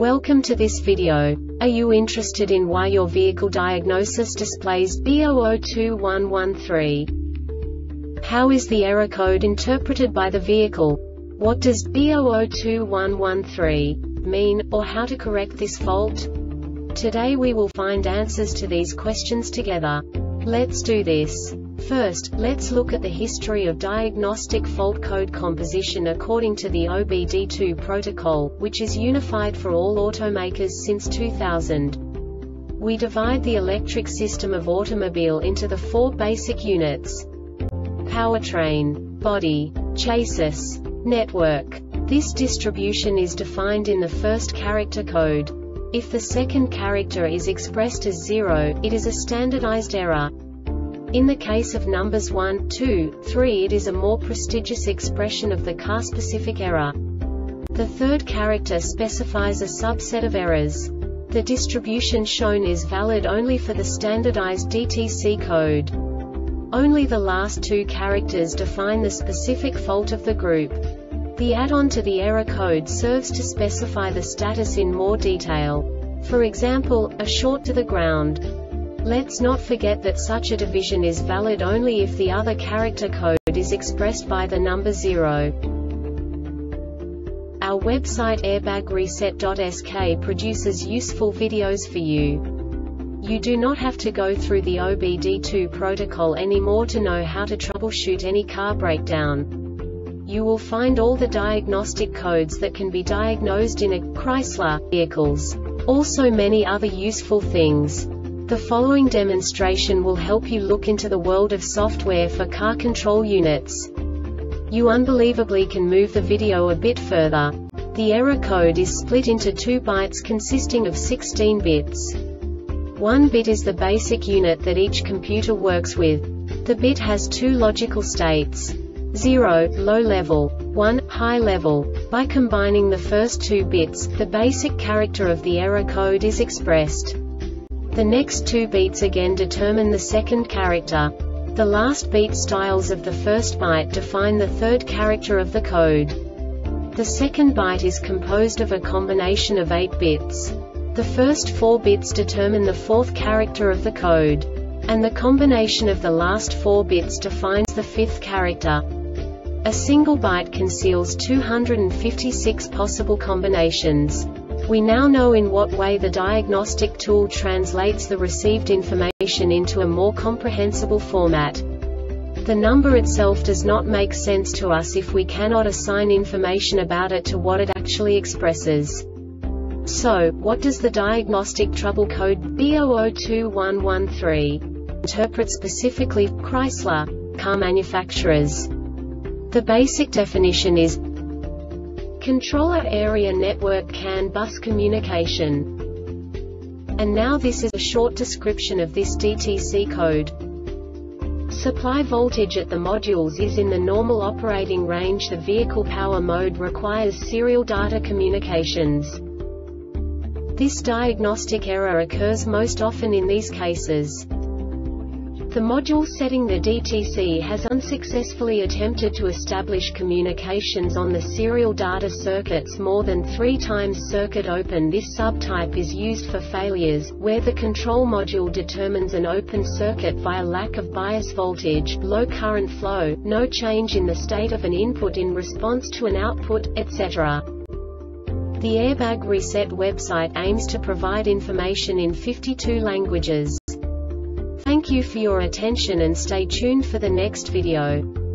Welcome to this video. Are you interested in why your vehicle diagnosis displays B002113? How is the error code interpreted by the vehicle? What does B002113 mean, or how to correct this fault? Today we will find answers to these questions together. Let's do this. First, let's look at the history of diagnostic fault code composition according to the OBD2 protocol, which is unified for all automakers since 2000. We divide the electric system of automobile into the four basic units: powertrain, body, chassis, network. This distribution is defined in the first character code. If the second character is expressed as 0, it is a standardized error. In the case of numbers 1, 2, 3, it is a more prestigious expression of the car-specific error. The third character specifies a subset of errors. The distribution shown is valid only for the standardized DTC code. Only the last two characters define the specific fault of the group. The add-on to the error code serves to specify the status in more detail. For example, a short to the ground. Let's not forget that such a division is valid only if the other character code is expressed by the number 0. Our website airbagreset.sk produces useful videos for you. You do not have to go through the OBD2 protocol anymore to know how to troubleshoot any car breakdown. You will find all the diagnostic codes that can be diagnosed in a Chrysler vehicles. Also many other useful things. The following demonstration will help you look into the world of software for car control units. You unbelievably can move the video a bit further. The error code is split into 2 bytes consisting of 16 bits. 1 bit is the basic unit that each computer works with. The bit has 2 logical states: 0, low level, 1, high level. By combining the first 2 bits, the basic character of the error code is expressed. The next 2 beats again determine the second character. The last beat styles of the first byte define the third character of the code. The second byte is composed of a combination of 8 bits. The first 4 bits determine the fourth character of the code. And the combination of the last 4 bits defines the fifth character. A single byte conceals 256 possible combinations. We now know in what way the diagnostic tool translates the received information into a more comprehensible format. The number itself does not make sense to us if we cannot assign information about it to what it actually expresses. So, what does the diagnostic trouble code B002113 interpret specifically for Chrysler car manufacturers? The basic definition is Controller Area Network CAN bus communication. And now this is a short description of this DTC code. Supply voltage at the modules is in the normal operating range. The vehicle power mode requires serial data communications. This diagnostic error occurs most often in these cases. The module setting the DTC has unsuccessfully attempted to establish communications on the serial data circuits more than 3 times. Circuit open. This subtype is used for failures, where the control module determines an open circuit via lack of bias voltage, low current flow, no change in the state of an input in response to an output, etc. The Airbag Reset website aims to provide information in 52 languages. Thank you for your attention and stay tuned for the next video.